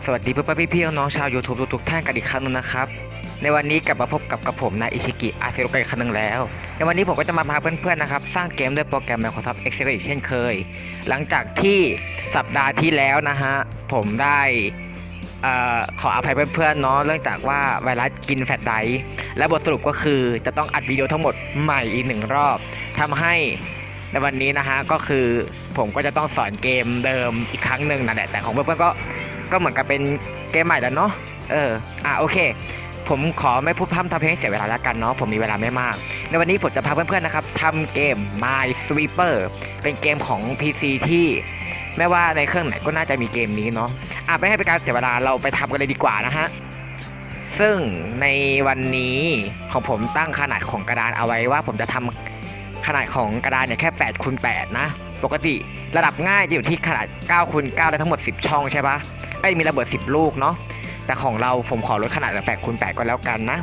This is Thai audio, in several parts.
สวัสดีเพื่อนพี่น้องชาว YouTube ทุกท่านกันอีกครั้งนึงนะครับในวันนี้กลับมาพบกับผมนายอิชิกิอาเซโรกันอีกครั้งนึงแล้วในวันนี้ผมก็จะมาพาเพื่อนๆนะครับสร้างเกมด้วยโปรแกรม Microsoft Excel อีกเช่นเคยหลังจากที่สัปดาห์ที่แล้วนะฮะผมได้ขออภัยเพื่อนๆเนาะเนื่องจากว่าไวรัสกินแฟลชไดรฟ์และบทสรุปก็คือจะต้องอัดวิดีโอทั้งหมดใหม่อีก1 รอบทำให้ในวันนี้นะฮะก็คือผมก็จะต้องสอนเกมเดิมอีกครั้งหนึ่งนะแต่ของเพื่อนๆก็เหมือนกับเป็นเกมใหม่แล้วเนาะโอเคผมขอไม่พูดพร่ำทำเพลงเสียเวลาแล้วกันเนาะผมมีเวลาไม่มากในวันนี้ผมจะพาเพื่อนๆนะครับทำเกม Minesweeper เป็นเกมของ PC ที่ไม่ว่าในเครื่องไหนก็น่าจะมีเกมนี้เนาะไม่ให้เป็นการเสียเวลาเราไปทำกันเลยดีกว่านะฮะซึ่งในวันนี้ของผมตั้งขนาดของกระดานเอาไว้ว่าผมจะทำขนาดของกระดานเนี่ยแค่8x8นะปกติระดับง่ายจะอยู่ที่ขนาด9x9ได้ทั้งหมด10ช่องใช่ปะมีระเบิด10ลูกเนาะแต่ของเราผมขอลดขนาดเหลือ8x8ก็แล้วกันนะ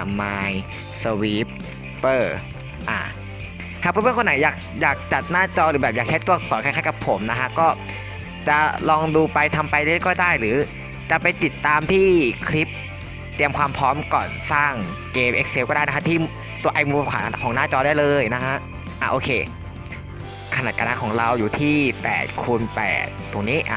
Minesweeperหากเพื่อนๆคนไหนอยากจัดหน้าจอหรือแบบอยากใช้ตัวอักษรคล้ายๆกับผมนะฮะก็จะลองดูไปทำไปได้ก็ได้หรือจะไปติดตามที่คลิปเตรียมความพร้อมก่อนสร้างเกม Excel ก็ได้นะฮะที่ตัวไอมุมขวาของหน้าจอได้เลยนะฮะโอเคขนาดกระดานของเราอยู่ที่8x8ตรงนี้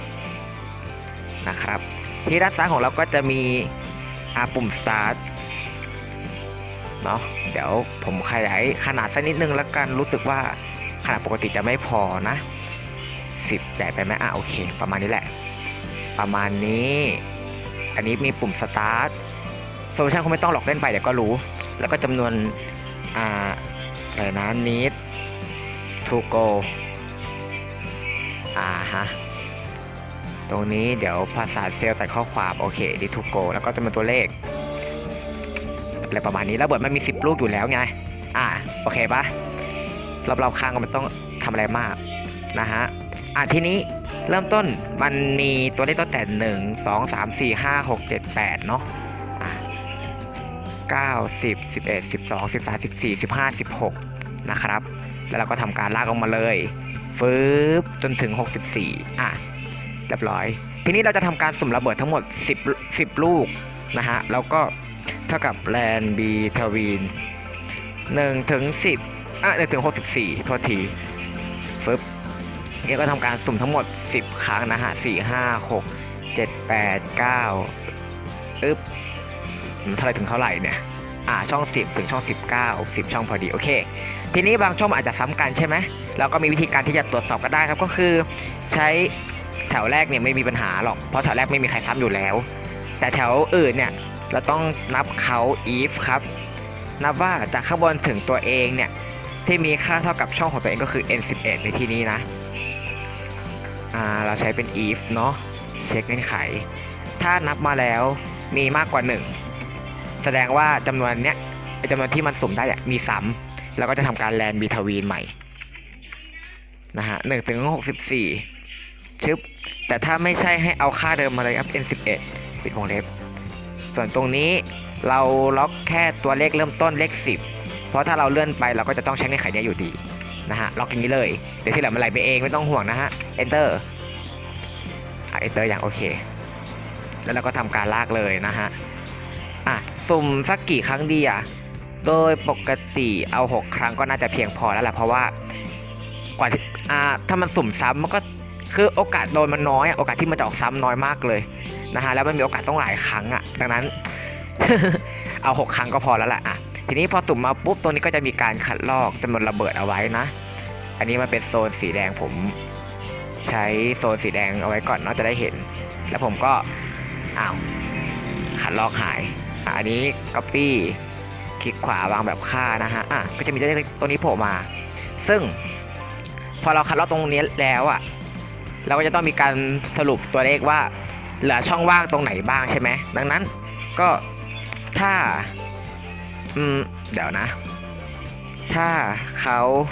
นะครับที่ด้านซ้ายของเราก็จะมีปุ่ม start เนาะเดี๋ยวผมขยายขนาดสักนิดนึงแล้วกันรู้สึกว่าขนาดปกติจะไม่พอนะ10ใหญ่ไปไหมโอเคประมาณนี้แหละประมาณนี้อันนี้มีปุ่ม start โซลูชันคงไม่ต้องหลอกเล่นไปเดี๋ยวก็รู้แล้วก็จำนวนอะไรนะ need to go ตรงนี้เดี๋ยวภาษาเซลล์ใส่ข้อความโอเค need to go แล้วก็จำนวนตัวเลขอะไรประมาณนี้แล้วเบิร์ดมันมี10ลูกอยู่แล้วไงโอเคปะรอบๆข้างก็ไม่ต้องทำอะไรมากนะฮะทีนี้เริ่มต้นมันมีตัวเลขตั้งแต่1 2 3 4 5 6 7 8เนาะ9 10 11 12 13 14 15 16นะครับแล้วเราก็ทำการลากลงมาเลยจนถึง64เรียบร้อยทีนี้เราจะทำการสุ่มระเบิดทั้งหมด10ลูกนะฮะแล้วก็เท่ากับแลนบีทวีน1 ถึง 101 ถึง 64โทษทีนี่ก็ทำการสุ่มทั้งหมด10ครั้งนะฮะ4 5 6 7 8 9เท่าไรถึงเท่าไหร่เนี่ยช่อง10ถึงช่อง19 10ช่องพอดีโอเคทีนี้บางช่องอาจจะซ้ำกันใช่ไหมเราก็มีวิธีการที่จะตรวจสอบก็ได้ครับก็คือใช้แถวแรกเนี่ยไม่มีปัญหาหรอกเพราะแถวแรกไม่มีใครซ้ำอยู่แล้วแต่แถวอื่นเนี่ยเราต้องนับเขา if ครับนับว่าจากข้างบนถึงตัวเองเนี่ยที่มีค่าเท่ากับช่องของตัวเองก็คือ n11 ในที่นี้นะเราใช้เป็น if เนาะเช็คเงื่อนไขถ้านับมาแล้วมีมากกว่า1แสดงว่าจำนวนเนี้ยจำนวนที่มันสุ่มได้มีซ้ำแล้วก็จะทำการแลนบีทวีนใหม่นะฮะ1 ถึง 64แต่ถ้าไม่ใช่ให้เอาค่าเดิมมาเลยครับ n11 ปิดวงเล็บส่วนตรงนี้เราล็อกแค่ตัวเลขเริ่มต้นเลข10เพราะถ้าเราเลื่อนไปเราก็จะต้องใช้เงื่อนไขนี้อยู่ดีนะฮะล็อกอย่างนี้เลยเดี๋ยวที่เหลือมันไหลไปเองไม่ต้องห่วงนะฮะ enter enter อย่างโอเคแล้วเราก็ทำการลากเลยนะฮะสุ่มสักกี่ครั้งดีโดยปกติเอา6ครั้งก็น่าจะเพียงพอแล้วแหละเพราะว่ากว่าถ้ามันสุ่มซ้ำมันก็คือโอกาสโดนมันน้อยโอกาสที่มันจะออกซ้ำน้อยมากเลยนะฮะแล้วมันมีโอกาสต้องหลายครั้งดังนั้น เอา6ครั้งก็พอแล้วแหละทีนี้พอสุ่มมาปุ๊บตรงนี้ก็จะมีการคัดลอกจำนวนระเบิดเอาไว้นะอันนี้มันเป็นโซนสีแดงผมใช้โซนสีแดงเอาไว้ก่อนเนาะจะได้เห็นแล้วผมก็คัดลอกหายอันนี้ copy คลิกขวาวางแบบค่านะฮะก็จะมีตัวเลขตัวนี้โผล่มาซึ่งพอเราคัดลอกตรงนี้แล้วเราก็จะต้องมีการสรุปตัวเลขว่าเหลือช่องว่างตรงไหนบ้างใช่ไหมดังนั้นก็ถ้าเดี๋ยวนะถ้าเขา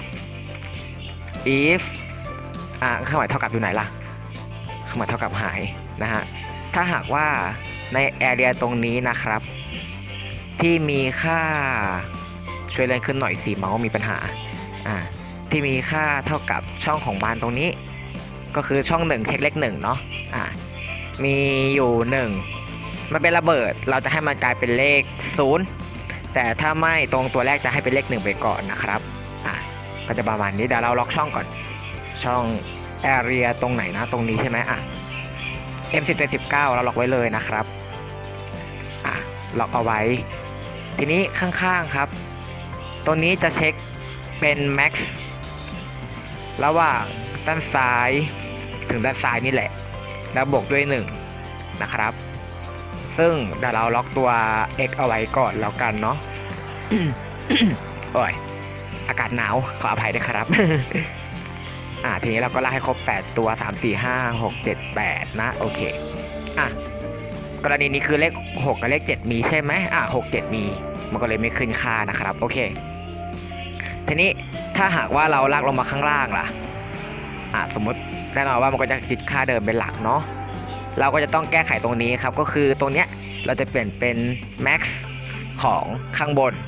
if เครื่องหมายเท่ากับอยู่ไหนล่ะเครื่องหมายเท่ากับหายนะฮะถ้าหากว่าใน area ตรงนี้นะครับที่มีค่าช่วยเลื่อนขึ้นหน่อยสิเมาส์มีปัญหาที่มีค่าเท่ากับช่องของมันตรงนี้ก็คือช่อง1เช็คเลข1เนาะมีอยู่มันเป็นระเบิดเราจะให้มันกลายเป็นเลข0แต่ถ้าไม่ตรงตัวแรกจะให้เป็นเลข1ไปก่อนนะครับก็จะประมาณนี้เดี๋ยวเราล็อกช่องก่อนช่อง area ตรงไหนนะตรงนี้ใช่ไหมM1719เราล็อกไว้เลยนะครับล็อกเอาไว้ทีนี้ข้างๆครับตรงนี้จะเช็คเป็น max ระหว่างด้านซ้ายถึงด้านซ้ายนี่แหละแล้วบวกด้วย1นะครับซึ่งเดี๋ยวเราล็อกตัว x เอาไว้ก่อนแล้วกันเนาะ โอ้ยอากาศหนาวขออภัยด้วยครับ ทีนี้เราก็ลากให้ครบ8ตัว3 4 5 6 7 8นะโอเคกรณีนี้คือเลข6กับเลข7มีใช่ไหม6 7มีมันก็เลยไม่ขึ้นค่านะครับโอเคทีนี้ถ้าหากว่าเราลากลงมาข้างล่างล่ะสมมติแน่นอนว่ามันก็จะยึดค่าเดิมเป็นหลักเนาะเราก็จะต้องแก้ไขตรงนี้ครับก็คือตรงเนี้ยเราจะเปลี่ยนเป็น max ของข้างบน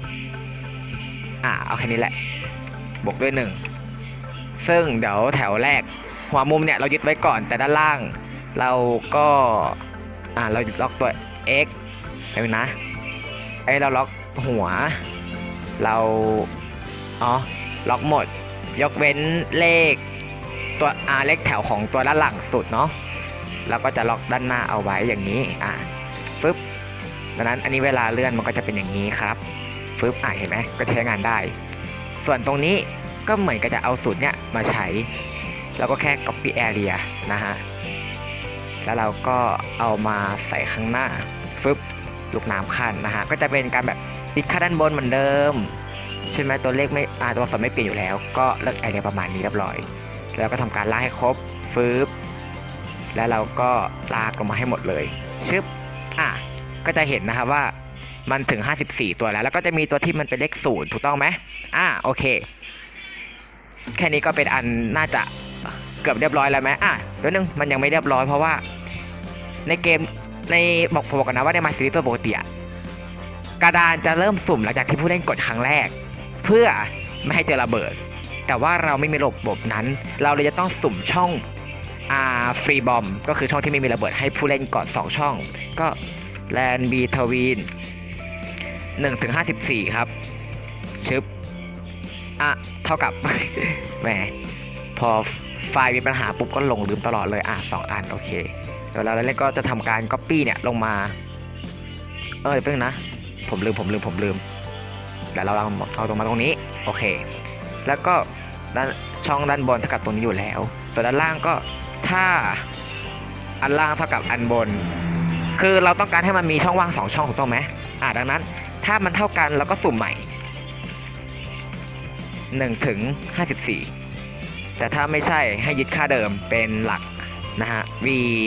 เอาแค่นี้แหละบวกด้วย1ซึ่งเดี๋ยวแถวแรกหัวมุมเนี่ยเรายึดไว้ก่อนแต่ด้านล่างเราก็เราล็อกตัว x เห็นไหมนะเราล็อกหัวเราล็อกหมดยกเว้นเลขตัวเลขแถวของตัวด้านหลังสุดเนาะแล้วก็จะล็อกด้านหน้าเอาไว้อย่างนี้ปึ๊บดังนั้นอันนี้เวลาเลื่อนมันก็จะเป็นอย่างนี้ครับปึ๊บเห็นไหมก็ใช้งานได้ส่วนตรงนี้ก็เหมือนกับจะเอาสูตรเนี้ยมาใช้เราก็แค่ copy area นะฮะแล้วเราก็เอามาใส่ข้างหน้าปึ๊บลูกน้ำขั้นนะฮะก็จะเป็นการแบบติดค่าด้านบนเหมือนเดิมใช่ไหมตัวเลขไม่ตัวอักษรไม่เปลี่ยนอยู่แล้วก็เลือกไอเดียประมาณนี้เรียบร้อยแล้วก็ทำการลากให้ครบปึ๊บแล้วเราก็ลากลงมาให้หมดเลยชึบก็จะเห็นนะครับว่ามันถึง54ตัวแล้วก็จะมีตัวที่มันเป็นเลข0ถูกต้องไหมโอเคแค่นี้ก็เป็นอันน่าจะเกือบเรียบร้อยแล้วไหมเดี๋ยวนึงมันยังไม่เรียบร้อยเพราะว่าในเกมในบอกกันนะว่าใน My Sweeper ปกติกระดานจะเริ่มสุ่มหลังจากที่ผู้เล่นกดครั้งแรกเพื่อไม่ให้เจอระเบิดแต่ว่าเราไม่มีระบบนั้นเราเลยจะต้องสุ่มช่องฟรีบอมก็คือช่องที่ไม่มีระเบิดให้ผู้เล่นกด2ช่องก็แลนบีทวีน1 ถึง 54ครับชึบเท่ากับ แหมพอไฟล์มีปัญหาปุ๊บก็ลงลืมตลอดเลย2 อันโอเคแล้วเราเล่นก็จะทำการ copy เนี่ยลงมาเพิ่งนะผมลืมเดี๋ยวเราเอาตรงมาตรงนี้โอเคแล้วก็ช่องด้านบนเท่ากับตรงนี้อยู่แล้วตัวด้านล่างก็ถ้าอันล่างเท่ากับอันบนคือเราต้องการให้มันมีช่องว่าง2ช่องถูกต้องไหมดังนั้นถ้ามันเท่ากันเราก็สุ่มใหม่1 ถึง 54แต่ถ้าไม่ใช่ให้ยึดค่าเดิมเป็นหลักนะฮะ v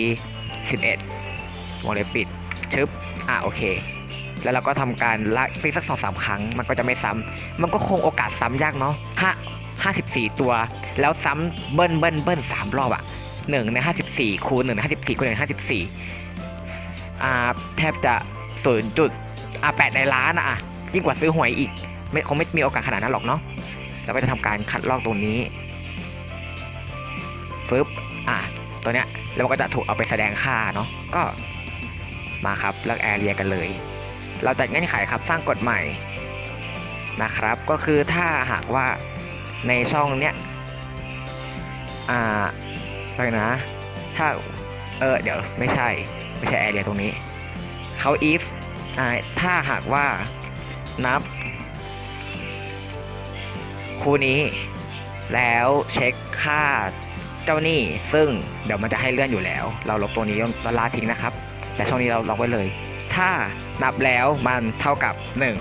11วงเล็บปิดชึบโอเคแล้วเราก็ทำการลากไปสัก 2-3 ครั้งมันก็จะไม่ซ้ำมันก็คงโอกาสซ้ำยากเนาะ54ตัวแล้วซ้ำเบิ้ล3 รอบ1 ใน 54คูณ1 ใน 54คูณ1 ใน 54แทบจะ 0.8 ในล้านยิ่งกว่าซื้อหวยอีกคงไม่มีโอกาสขนาดนั้นหรอกเนาะเราก็จะทำการคัดลอกตรงนี้ปึ๊บตัวเนี้ยแล้วมันก็จะถูกเอาไปแสดงค่าเนาะก็มาครับเลือกแอเรียกันเลยเราจัดเงื่อนไขครับสร้างกฎใหม่นะครับก็คือถ้าหากว่าในช่องเนี้ยไปนะถ้าเดี๋ยวไม่ใช่แอเรียตรงนี้เขา if ถ้าหากว่านับคู่นี้แล้วเช็คค่าเจ้าหนี้ซึ่งเดี๋ยวมันจะให้เลื่อนอยู่แล้วเราลบตัวนี้แล้วลาทิ้งนะครับแต่ช่องนี้เราล็อกไว้เลยถ้านับแล้วมันเท่ากับ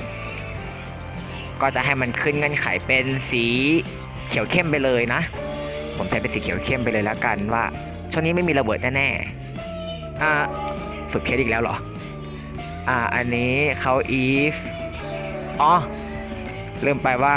1ก็จะให้มันขึ้นเงื่อนไขเป็นสีเขียวเข้มไปเลยนะผมใช้เป็นสีเขียวเข้มไปเลยแล้วกันว่าช่องนี้ไม่มีระเบิดแน่ๆสุดเคสอีกแล้วเหรออันนี้เขา if ลืมไปว่า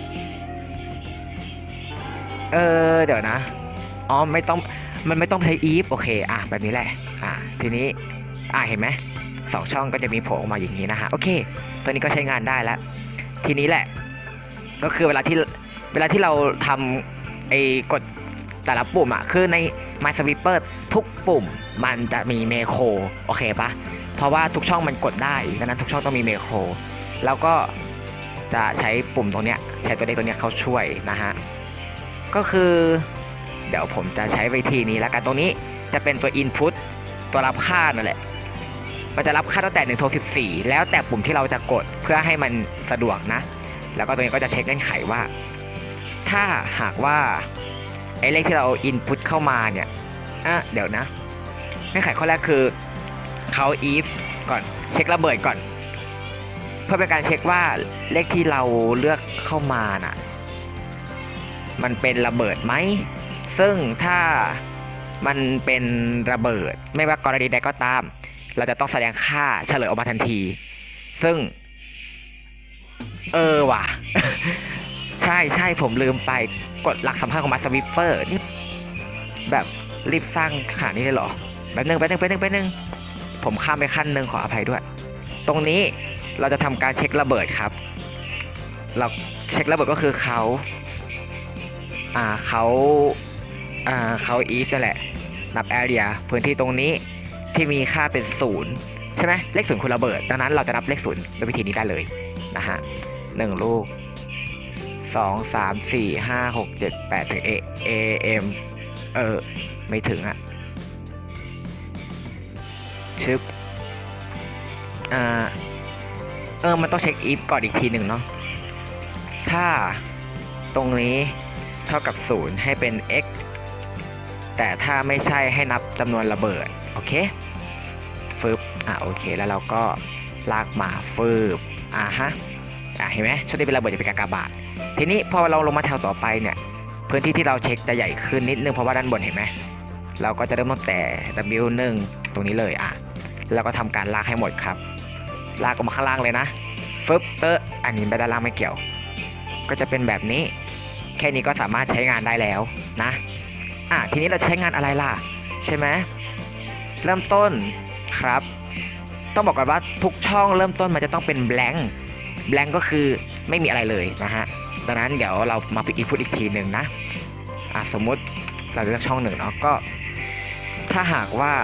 เดี๋ยวนะมันไม่ต้องใช้ if โอเคแบบนี้แหละทีนี้เห็นไหม2 ช่องก็จะมีโผล่ออกมาอย่างนี้นะฮะโอเคตัวนี้ก็ใช้งานได้แล้วทีนี้แหละก็คือเวลาที่เราทำกดแต่ละปุ่มคือใน My Sweeper ทุกปุ่มมันจะมีเมโครโอเคปะเพราะว่าทุกช่องมันกดได้ดังนั้นทุกช่องต้องมีเมโครแล้วก็จะใช้ปุ่มตรงเนี้ยใช้ตัวเลขตัวเนี้ยเขาช่วยนะฮะก็คือเดี๋ยวผมจะใช้วิธีนี้แล้วกันตรงนี้จะเป็นตัว input ตัวรับค่านั่นแหละมันจะรับค่าตั้งแต่1โทร14แล้วแต่ปุ่มที่เราจะกดเพื่อให้มันสะดวกนะแล้วก็ตัวนี้ก็จะเช็คเงื่อนไขว่าถ้าหากว่าไอ้เลขที่เรา input เข้ามาเนี่ยเดี๋ยวนะเงื่อนไขข้อแรกคือเขา if ก่อนเช็คระเบิดก่อนเพื่อเป็นการเช็คว่าเลขที่เราเลือกเข้ามาน่ะมันเป็นระเบิดไหมซึ่งถ้ามันเป็นระเบิดไม่ว่ากรณีใดก็ตามเราจะต้องแสดงค่าเฉลยออกมาทันทีซึ่งว่ะ ใช่ผมลืมไปกฎหลักสำคัญของมาสวิปเปอร์นี่แบบรีบสร้างขนาดนี้เลยเหรอแป๊บนึงผมข้ามไปขั้นหนึ่งขออภัยด้วยตรงนี้เราจะทำการเช็คระเบิดครับเราเช็คระเบิดก็คือเขาif นั่นแหละนับ area พื้นที่ตรงนี้ที่มีค่าเป็น0ใช่ไหมเลข0คือระเบิดดังนั้นเราจะนับเลข0ด้วยวิธีนี้ได้เลยนะฮะ1ลูก2 3 4 5 6 7 8ถึง am ไม่ถึงอะชึบมันต้องเช็ค if ก่อนอีกทีหนึ่งเนาะถ้าตรงนี้เท่ากับ0ให้เป็น x แต่ถ้าไม่ใช่ให้นับจำนวนระเบิดโอเคฟึบโอเคแล้วเราก็ลากมาฟึบเห็นไหมช่วงที่เป็นระเบิดจะเป็นกากบาททีนี้พอเราลงมาแถวต่อไปเนี่ยพื้นที่ที่เราเช็คจะใหญ่ขึ้นนิดนึงเพราะว่าด้านบนเห็นไหมเราก็จะเริ่มตั้งแต่ W1 ตรงนี้เลยแล้วก็ทำการลากให้หมดครับลากออกมาข้างล่างเลยนะฟึบอันนี้ไปด้านล่างไม่เกี่ยวก็จะเป็นแบบนี้แค่นี้ก็สามารถใช้งานได้แล้วนะทีนี้เราใช้งานอะไรล่ะใช่ไหมเริ่มต้นครับต้องบอกก่อนว่าทุกช่องเริ่มต้นมันจะต้องเป็น blank ก็คือไม่มีอะไรเลยนะฮะดังนั้นเดี๋ยวเรามาพิมพ์อีกทีหนึ่งนะสมมุติเราเลือกช่อง1เนาะก็ถ้าหากว่า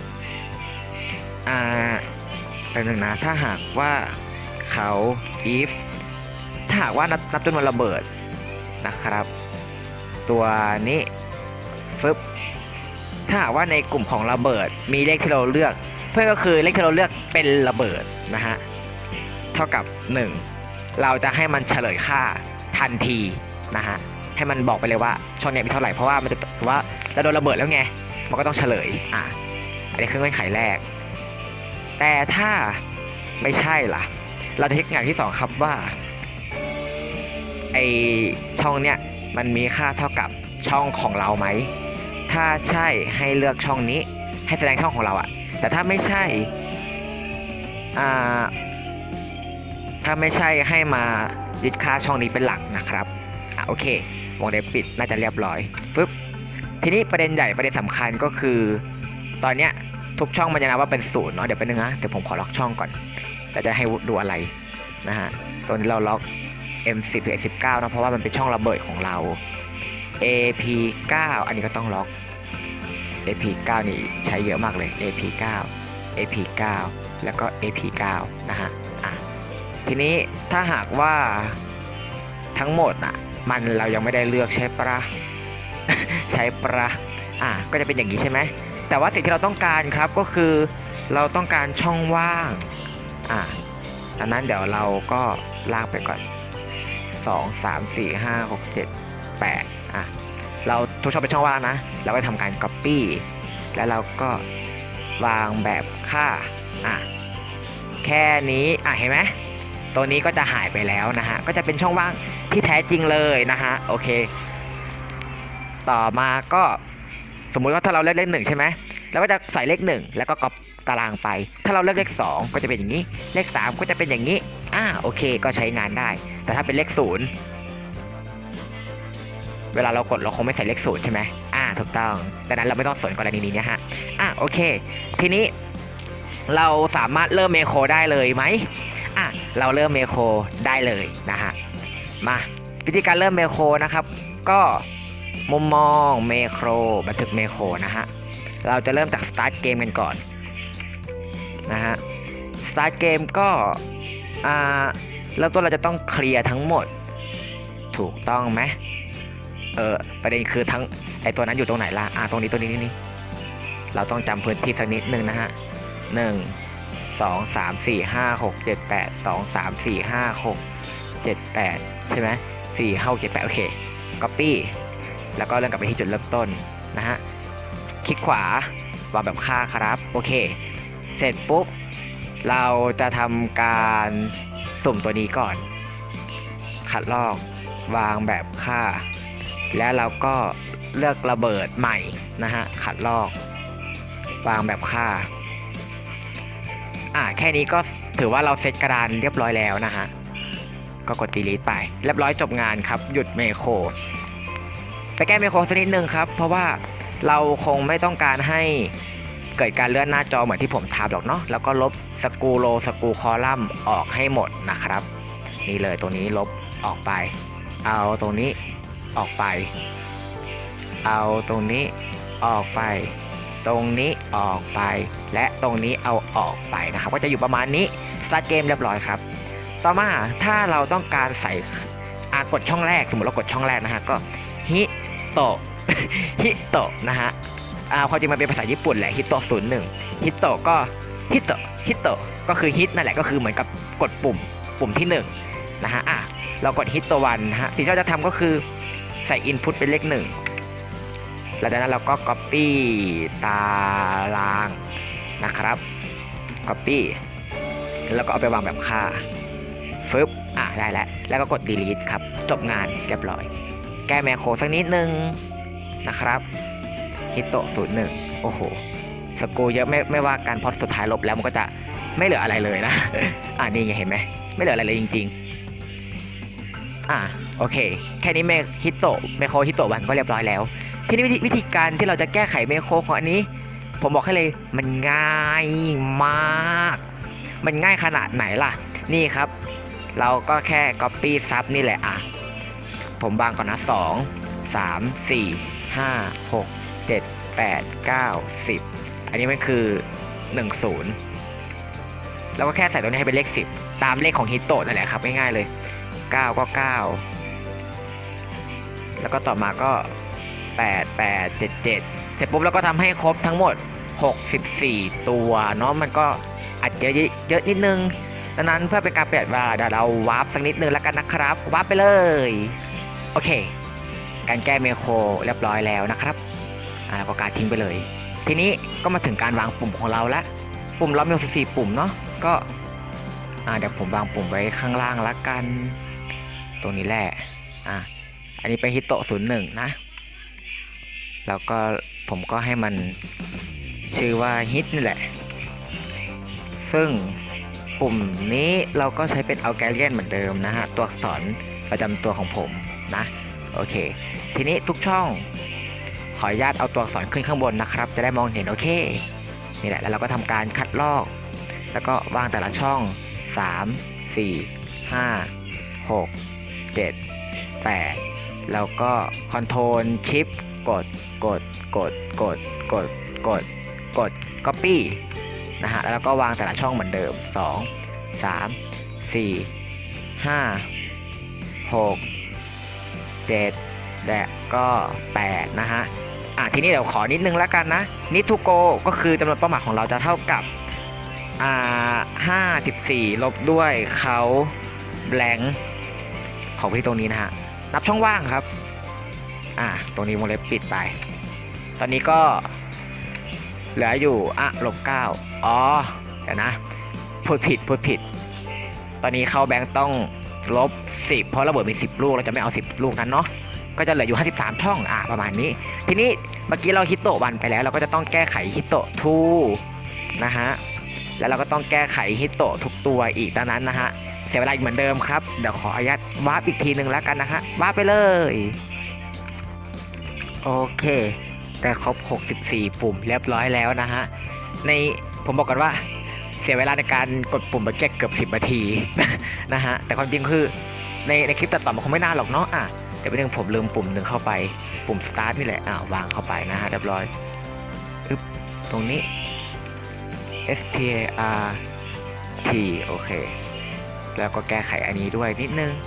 เป็นหนึ่งนะถ้าหากว่าเขา if ถ้าหากว่านับจำนวนระเบิดนะครับตัวนี้ฟึบถ้าหากว่าในกลุ่มของระเบิดมีเลขที่เราเลือกเพื่อนก็คือเลขที่เราเลือกเป็นระเบิดนะฮะเท่ากับ1เราจะให้มันเฉลยค่าทันทีนะฮะให้มันบอกไปเลยว่าช่องนี้มีเท่าไหร่เพราะว่ามันจะถือว่าเราโดนระเบิดแล้วไงมันก็ต้องเฉลยอันนี้คือเงื่อนไขแรกแต่ถ้าไม่ใช่ล่ะเราจะเช็คอย่างที่2ครับว่าไอช่องเนี้ยมันมีค่าเท่ากับช่องของเราไหมถ้าใช่ให้เลือกช่องนี้ให้แสดงช่องของเราแต่ถ้าไม่ใช่ให้มายึดค่าช่องนี้เป็นหลักนะครับโอเควงเล็บปิดน่าจะเรียบร้อยปึ๊บทีนี้ประเด็นใหญ่ประเด็นสำคัญก็คือตอนเนี้ยทุกช่องมันจะนับว่าเป็น0เนาะเดี๋ยวไปนึงนะเดี๋ยวผมขอล็อกช่องก่อนแต่จะให้ดูอะไรนะฮะตัวนี้เราล็อก M10 ถึง M19 นะเพราะว่ามันเป็นช่องระเบิดของเรา AP9 อันนี้ก็ต้องล็อก AP9 นี่ใช้เยอะมากเลย AP9 แล้วก็ AP9 นะฮะทีนี้ถ้าหากว่าทั้งหมดมันเรายังไม่ได้เลือกใช้ปะ ใช้ปะก็จะเป็นอย่างนี้ใช่ไหมแต่ว่าสิ่งที่เราต้องการครับก็คือเราต้องการช่องว่างดังนั้นเดี๋ยวเราก็ลากไปก่อน2 3 4 5 6 7 8เราทุกช่องเป็นช่องว่างนะเราก็ทำการ copy แล้วเราก็วางแบบค่าแค่นี้เห็นไหมตัวนี้ก็จะหายไปแล้วนะฮะก็จะเป็นช่องว่างที่แท้จริงเลยนะฮะโอเคต่อมาก็สมมุติว่าถ้าเราเลือกเลข1ใช่ไหมเราก็จะใส่เลข1แล้วก็ก๊อปตารางไปถ้าเราเลือกเลข2ก็จะเป็นอย่างนี้เลข3ก็จะเป็นอย่างนี้โอเคก็ใช้งานได้แต่ถ้าเป็นเลข0เวลาเรากดเราคงไม่ใส่เลข0ใช่ไหมถูกต้องดังนั้นเราไม่ต้องสนกรณีนี้นะฮะโอเคทีนี้เราสามารถเริ่มเมโครได้เลยไหมเราเริ่มเมโครได้เลยนะฮะมาวิธีการเริ่มเมโครนะครับก็มุมมองเมโครบันทึกเมโครนะฮะเราจะเริ่มจากสตาร์ทเกมกันก่อนนะฮะสตาร์ทเกมก็เริ่มต้นเราจะต้องเคลียร์ทั้งหมดถูกต้องไหมประเด็นคือทั้งไอตัวนั้นอยู่ตรงไหนล่ะตรงนี้นี่เราต้องจำพื้นที่สักนิดนึงนะฮะ1 2 3 4 5 6 7 8 2 3 4 5 6 7 8ใช่ไหม4 5 6 7 8โอเค copy แล้วก็เริ่มกลับไปที่จุดเริ่มต้นนะฮะคลิกขวาวางแบบค่าครับโอเคเสร็จปุ๊บเราจะทำการสุ่มตัวนี้ก่อนคัดลอกวางแบบค่าแล้วเราก็เลือกระเบิดใหม่นะฮะคัดลอกวางแบบค่าแค่นี้ก็ถือว่าเราเซตกระดานเรียบร้อยแล้วนะฮะก็กด delete ไปเรียบร้อยจบงานครับหยุดเมโครไปแก้เมโครสักนิดนึงครับเพราะว่าเราคงไม่ต้องการให้เกิดการเลื่อนหน้าจอเหมือนที่ผมทำหรอกเนาะแล้วก็ลบสกรูโลสกรูคอลัมน์ออกให้หมดนะครับนี่เลยตรงนี้ลบออกไปเอาตรงนี้ออกไปเอาตรงนี้ออกไปตรงนี้ออกไปและตรงนี้เอาออกไปนะครับก็จะอยู่ประมาณนี้สตาร์ทเกมเรียบร้อยครับต่อมาถ้าเราต้องการใส่กดช่องแรกสมมติเรากดช่องแรกนะฮะก็ฮิโตะ ฮิโตะนะฮะความจริงมันเป็นภาษาญี่ปุ่นแหละฮิโตะ01ฮิโตะก็ฮิโตะก็คือฮิตนั่นแหละก็คือเหมือนกับกดปุ่มที่1นะฮะเรากดฮิตตัววันนะฮะสิ่งที่เราจะทำก็คือใส่ input เป็นเลข1แล้วจากนั้นเราก็ copy ตารางนะครับ copy แล้วก็เอาไปวางแบบค่าฟึบได้แล้วก็กด delete ครับจบงานเรียบร้อยแก้แมคโครสักนิดนึงนะครับฮิโตะ01โอ้โหสกรูเยอะไม่ว่าการพอสุดท้ายลบแล้วมันก็จะไม่เหลืออะไรเลยนะ นี่ไงเห็นไหมไม่เหลืออะไรเลยจริงๆโอเคแค่นี้เมโครฮิโตะวันก็เรียบร้อยแล้วทีนี้วิธีการที่เราจะแก้ไขเมโครของอันนี้ผมบอกให้เลยมันง่ายมากมันง่ายขนาดไหนล่ะนี่ครับเราก็แค่ copy ซับนี่แหละผมวางก่อนนะ2 3 4 5 6 7 8 9 10อันนี้มันคือ10แล้วก็แค่ใส่ตัวนี้ให้เป็นเลข10ตามเลขของฮิโตะนั่นแหละครับง่ายๆเลย9ก็9แล้วก็ต่อมาก็8 8 7 7เสร็จปุ๊บแล้วก็ทำให้ครบทั้งหมด64ตัวเนาะมันก็อาจจะเยอะนิดนึงดังนั้นเพื่อเป็นการประหยัดเวลาเดี๋ยวเราวาร์ปสักนิดนึงแล้วกันนะครับวาร์ปไปเลยโอเคการแก้เมโครเรียบร้อยแล้วนะครับแล้วก็การทิ้งไปเลยทีนี้ก็มาถึงการวางปุ่มของเราแล้วปุ่มเรามี14ปุ่มเนาะก็เดี๋ยวผมวางปุ่มไว้ข้างล่างละกันตรงนี้แหละอันนี้เป็นฮิโตะ01นะแล้วก็ผมก็ให้มันชื่อว่าฮิตนี่แหละซึ่งปุ่มนี้เราก็ใช้เป็นอัลแกเรียนเหมือนเดิมนะฮะตัวอักษรประจำตัวของผมนะโอเคทีนี้ทุกช่องขออนุญาตเอาตัวอักษรขึ้นข้างบนนะครับจะได้มองเห็นโอเคนี่แหละแล้วเราก็ทำการคัดลอกแล้วก็วางแต่ละช่อง3 4 5 6 7 8แล้วก็คอนโทรลชิปกด copy นะฮะแล้วก็วางแต่ละช่องเหมือนเดิม2 3 4 5 6 7และก็8นะฮะทีนี้เดี๋ยวขอนิดนึงแล้วกันนะneed to goก็คือจำนวนเป้าหมายของเราจะเท่ากับ54ลบด้วยเขาแบงค์ของที่ตรงนี้นะฮะนับช่องว่างครับตรงนี้วงเล็บปิดไปตอนนี้ก็เหลืออยู่ลบ9เดี๋ยวนะพูดผิดตอนนี้เข้าแบงค์ต้องลบ10เพราะระเบิดมี10ลูกเราจะไม่เอา10ลูกนั้นเนาะก็จะเหลืออยู่53ช่องประมาณนี้ทีนี้เมื่อกี้เราฮิโตะ1ไปแล้วเราก็จะต้องแก้ไขฮิโตะ2นะฮะแล้วเราก็ต้องแก้ไขฮิโตะทุกตัวอีกดังนั้นนะฮะเสียเวลาอีกเหมือนเดิมครับเดี๋ยวขออนุญาตวาร์ปอีกทีนึงแล้วกันนะฮะวาร์ปไปเลยโอเคแต่ครบ64ปุ่มเรียบร้อยแล้วนะฮะผมบอกกันว่าเสียเวลาในการกดปุ่มเกือบ10นาทีนะฮะแต่ความจริงคือในคลิปตัดต่อมันคงไม่นานหรอกเนาะแต่เป็นผมลืมปุ่มหนึ่งเข้าไปปุ่ม start นี่แหละวางเข้าไปนะฮะเรียบร้อยตรงนี้ start โอเคแล้วก็แก้ไขอันนี้ด้วยนิดนึง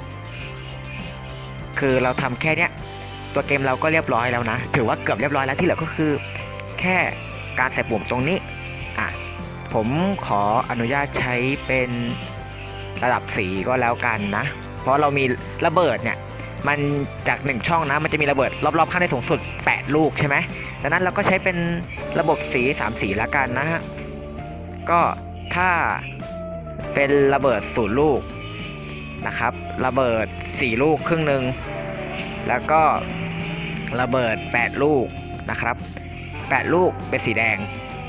คือเราทำแค่เนี้ยตัวเกมเราก็เรียบร้อยแล้วนะถือว่าเกือบเรียบร้อยแล้วที่เหลือก็คือแค่การใส่ปุ่มตรงนี้ผมขออนุญาตใช้เป็นระดับสีก็แล้วกันนะเพราะเรามีระเบิดเนี่ยมันจาก1ช่องนะมันจะมีระเบิดรอบๆข้างได้สูงสุด8ลูกใช่ไหมดังนั้นเราก็ใช้เป็นระบบสี3สีแล้วกันนะฮะก็ถ้าเป็นระเบิด0ลูกนะครับระเบิด4ลูกครึ่งหนึ่งแล้วก็ระเบิด8ลูกนะครับ8ลูกเป็นสีแดง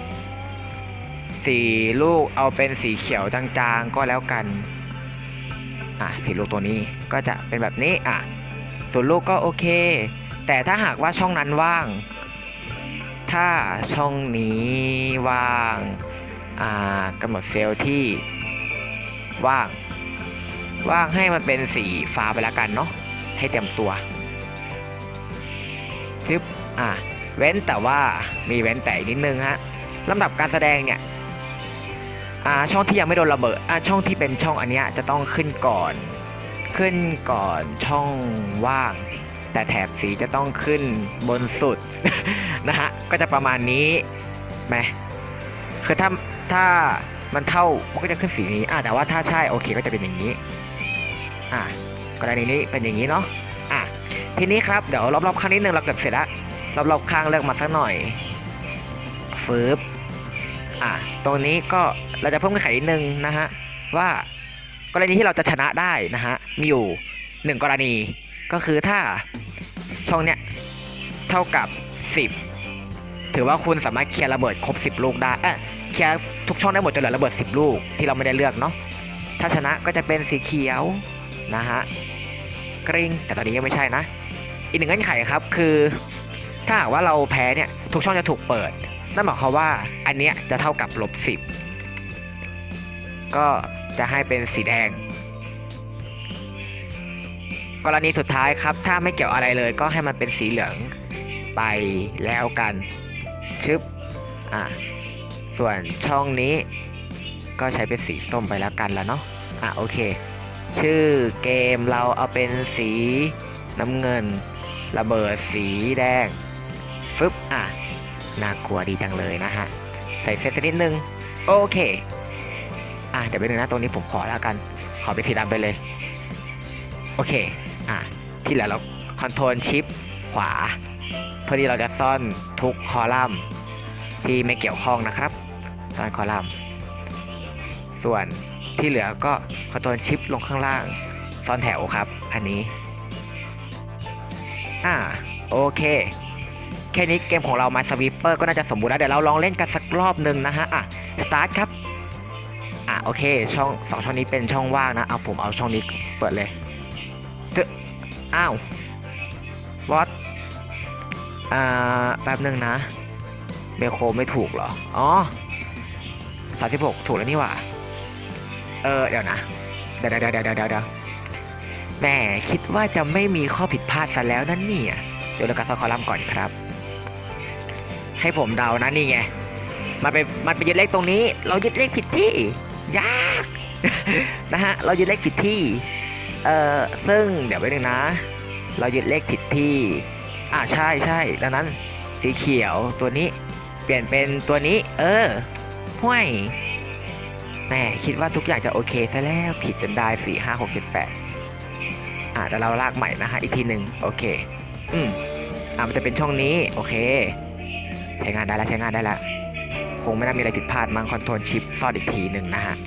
4ลูกเอาเป็นสีเขียวจางๆก็แล้วกัน4ลูกตัวนี้ก็จะเป็นแบบนี้0ลูกก็โอเคแต่ถ้าหากว่าช่องนั้นว่างถ้าช่องนี้ว่างกำหนดเซลล์ที่ว่างให้มันเป็นสีฟ้าไปแล้วกันเนาะให้เตรียมตัวซึบเว้นแต่ว่ามีเว้นแต่นิดนึงฮะลำดับการแสดงเนี่ยช่องที่ยังไม่โดนระเบิดช่องที่เป็นช่องอันเนี้ยจะต้องขึ้นก่อนช่องว่างแต่แถบสีจะต้องขึ้นบนสุด นะฮะก็จะประมาณนี้ไหมคือถ้ามันเท่ามันก็จะขึ้นสีนี้แต่ว่าถ้าใช่โอเคก็จะเป็นอย่างนี้กรณีนี้เป็นอย่างนี้เนาะทีนี้ครับเดี๋ยวรอบๆข้างนิดนึงเราเกือบเสร็จแล้วรอบๆข้างเลือกมาสักหน่อยฟืบตรงนี้ก็เราจะเพิ่มเงื่อนไขนิดนึงนะฮะว่ากรณีที่เราจะชนะได้นะฮะมีอยู่1กรณีก็คือถ้าช่องเนี้ยเท่ากับ10ถือว่าคุณสามารถเคลียร์ระเบิดครบ10ลูกได้เคลียร์ทุกช่องได้หมดจนเหลือระเบิด10ลูกที่เราไม่ได้เลือกเนาะถ้าชนะก็จะเป็นสีเขียวนะฮะกริ๊งแต่ตอนนี้ยังไม่ใช่นะอีก1เงื่อนไขครับคือถ้าหากว่าเราแพ้เนี่ยทุกช่องจะถูกเปิดนั่นหมายความว่าอันเนี้ยจะเท่ากับ-10ก็จะให้เป็นสีแดงกรณีสุดท้ายครับถ้าไม่เกี่ยวอะไรเลยก็ให้มันเป็นสีเหลืองไปแล้วกันชึบส่วนช่องนี้ก็ใช้เป็นสีส้มไปแล้วกันแล้วเนาะโอเคชื่อเกมเราเอาเป็นสีน้ำเงินระเบิดสีแดงฟึบน่ากลัวดีจังเลยนะฮะใส่เซตนิดนึงโอเคเดี๋ยวไปหนึ่งนะตรงนี้ผมขอแล้วกันขอเป็นสีดำไปเลยโอเคที่เหลือเราคอนโทรลชิปขวาเพื่อที่เราจะซ่อนทุกคอลัมน์ที่ไม่เกี่ยวข้องนะครับซ่อนคอลัมน์ส่วนที่เหลือก็คอนโทรลชิปลงข้างล่างซ่อนแถวครับอันนี้โอเคแค่นี้เกมของเรามาสวีปเปอร์ก็น่าจะสมบูรณ์แล้วเดี๋ยวเราลองเล่นกันสักรอบหนึ่งนะฮะสตาร์ทครับโอเคช่อง2ช่องนี้เป็นช่องว่างนะผมเอาช่องนี้เปิดเลยวอทแป๊บนึงนะเมโครไม่ถูกเหรอ36ถูกแล้วนี่หว่าเดี๋ยวนะเดี๋ยวแหมคิดว่าจะไม่มีข้อผิดพลาดซะแล้วนั่นนี่เดี๋ยวเราการซ่อนคอลัมน์ก่อนครับให้ผมเดานะนี่ไงมันเป็นยึดเลขตรงนี้เรายึดเลขผิดที่ยาก นะฮะเรายึดเลขผิดที่ซึ่งเดี๋ยวไว้หนึ่งนะเรายึดเลขผิดที่ใช่ดังนั้นสีเขียวตัวนี้เปลี่ยนเป็นตัวนี้ห้วยแหมคิดว่าทุกอย่างจะโอเคซะแล้วผิดจนได้4 5 6 7 8แต่เราลากใหม่นะฮะอีกทีหนึ่งโอเคมันจะเป็นช่องนี้โอเคใช้งานได้แล้วคงไม่น่ามีอะไรผิดพลาดมั้งคอนโทรลชิปซ่อนอีกทีหนึ่งนะฮะ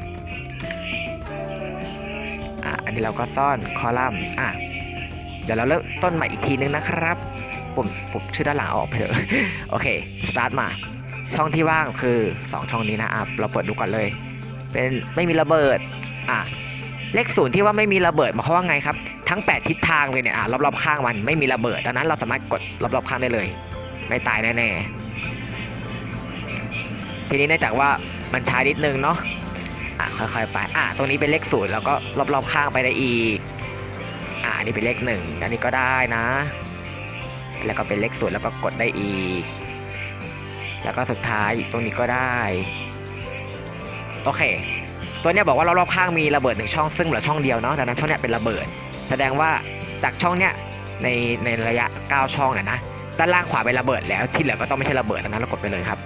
อันนี้เราก็ซ่อนคอลัมน์เดี๋ยวเราเริ่มต้นใหม่อีกทีนึงนะครับผมชื่อด้านหลังออกไปเถอะโอเคสตาร์ทมาช่องที่ว่างคือ2ช่องนี้นะเราเปิดดูก่อนเลยเป็นไม่มีระเบิดเลข0ที่ว่าไม่มีระเบิดหมายความว่าไงครับทั้ง8ทิศทางเลยเนี่ยรอบๆข้างมันไม่มีระเบิดดังนั้นเราสามารถกดรอบๆข้างได้เลยไม่ตายแน่ๆทีนี้เนื่องจากว่ามันช้านิดนึงเนาะค่อยๆไปตรงนี้เป็นเลข0แล้วก็รอบๆข้างไปได้อีกอันนี้เป็นเลข1อันนี้ก็ได้นะแล้วก็เป็นเลข0แล้วก็กดได้อีกแล้วก็สุดท้ายตรงนี้ก็ได้โอเคตัวเนี้ยบอกว่ารอบๆข้างมีระเบิด1ช่องซึ่งเหลือช่องเดียวเนาะดังนั้นช่องเนี้ยเป็นระเบิดแสดงว่าจากช่องเนี้ยในระยะ9ช่องนะด้านล่างขวาเป็นระเบิดแล้วที่เหลือก็ต้องไม่ใช่ระเบิดดังนั้นเรากดไปเลยครับ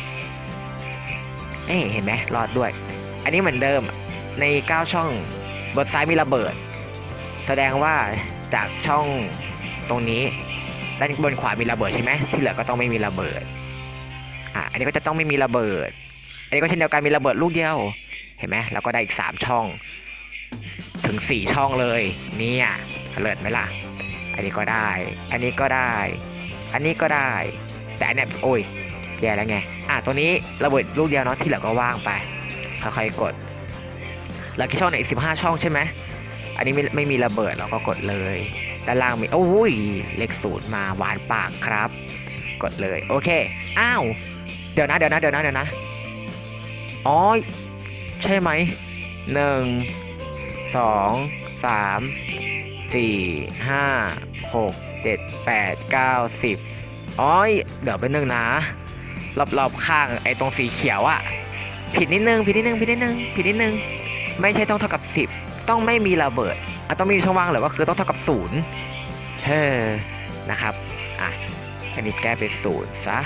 เห็นไหมรอดด้วยอันนี้เหมือนเดิมใน9ช่องบนซ้ายมีระเบิดแสดงว่าจากช่องตรงนี้ด้านบนขวามีระเบิดใช่ไหมที่เหลือก็ต้องไม่มีระเบิดอันนี้ก็จะต้องไม่มีระเบิดอันนี้ก็เช่นเดียวกันมีระเบิดลูกเดียวเห็นไหมเราก็ได้อีก3ช่องถึง4ช่องเลยเนี่ยเลิศไหมล่ะอันนี้ก็ได้อันนี้ก็ได้อันนี้ก็ได้แต่อันเนี้ยโอ้ยแย่แล้วไงตัวนี้ระเบิดลูกเดียวเนาะที่เหลือก็ว่างไปค่อยๆกดแล้วกี่ช่องไหน15ช่องใช่ไหมอันนี้ไม่มีระเบิดเราก็กดเลยด้านล่างมีโอ้ยเลข0มาหวานปากครับกดเลยโอเคเดี๋ยวนะอ๋อใช่ไหม1 2 3 4 5 6 7 8 9 10อ๋อเดี๋ยวเป็น1นะรอบข้างไอ้ตรงสีเขียวผิดนิดนึงไม่ใช่ต้องเท่ากับ10ต้องไม่มีระเบิดต้องมีช่องว่างหรือว่าคือต้องเท่ากับ0นะครับอันนี้แก้เป็น0ซะ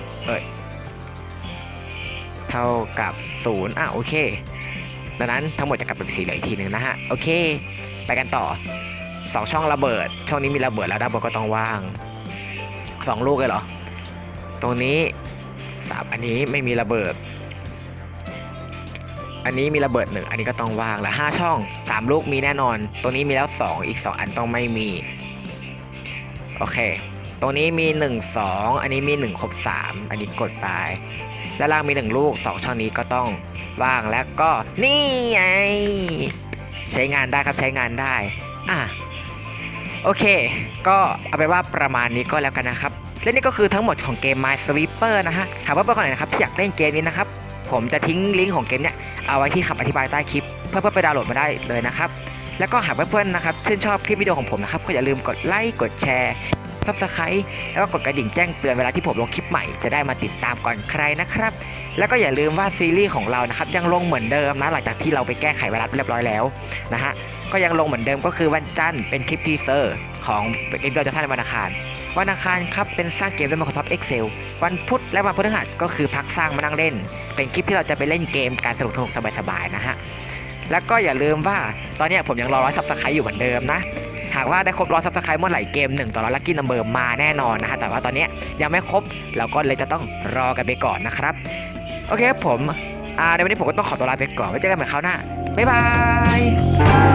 เท่ากับ0โอเคดังนั้นทั้งหมดจะกลับเป็นสีเหลืองอีกทีหนึ่งนะฮะโอเคไปกันต่อ2ช่องระเบิดช่องนี้มีระเบิดแล้วด้านบนก็ต้องว่าง2ลูกเลยเหรอตรงนี้3อันนี้ไม่มีระเบิดอันนี้มีระเบิด1อันนี้ก็ต้องว่างแล้ว5ช่อง3ลูกมีแน่นอนตรงนี้มีแล้ว2อีก2อันต้องไม่มีโอเคตรงนี้มี1 2อันนี้มี1ครบ3อันนี้กดไปด้านล่างมี1ลูก2ช่องนี้ก็ต้องว่างแล้วก็นี่ไงใช้งานได้ครับใช้งานได้โอเคก็เอาไปว่าประมาณนี้ก็แล้วกันนะครับและนี่ก็คือทั้งหมดของเกม Minesweeper นะฮะหากว่าเพื่อนคนไหนนะครับที่อยากเล่นเกมนี้นะครับผมจะทิ้งลิงก์ของเกมเนี้ยเอาไว้ที่คำอธิบายใต้คลิปเพื่อไปดาวน์โหลดมาได้เลยนะครับแล้วก็หากเพื่อนๆนะครับชื่นชอบคลิปวิดีโอของผมนะครับก็อย่าลืมกดไลค์กดแชร์Subscribe แล้วก็กดกระดิ่งแจ้งเตือนเวลาที่ผมลงคลิปใหม่จะได้มาติดตามก่อนใครนะครับแล้วก็อย่าลืมว่าซีรีส์ของเรานะครับยังลงเหมือนเดิมนะหลังจากที่เราไปแก้ไขไวรัสเรียบร้อยแล้วนะฮะก็ยังลงเหมือนเดิมก็คือวันจันทร์เป็นคลิปทีเซอร์ของเกมเราจะท่านวันอังคารครับเป็นสร้างเกมด้วย Microsoft Excel วันพุธและวันพฤหัสก็คือพักสร้างมานั่งเล่นเป็นคลิปที่เราจะไปเล่นเกมการสนุกสบายๆนะฮะแล้วก็อย่าลืมว่าตอนนี้ผมยังรอ100 Subscribe อยู่เหมือนเดิมนะหากว่าได้ครบ100 Subscribe เมื่อไหร่เกม1ต่อ100 Lucky Number มาแน่นอนนะฮะแต่ว่าตอนนี้ยังไม่ครบเราก็เลยจะต้องรอกันไปก่อนนะครับโอเคครับผมในวันนี้ผมก็ต้องขอตัวลาไปก่อนไว้เจอกันใหม่คราวหน้าบ๊ายบาย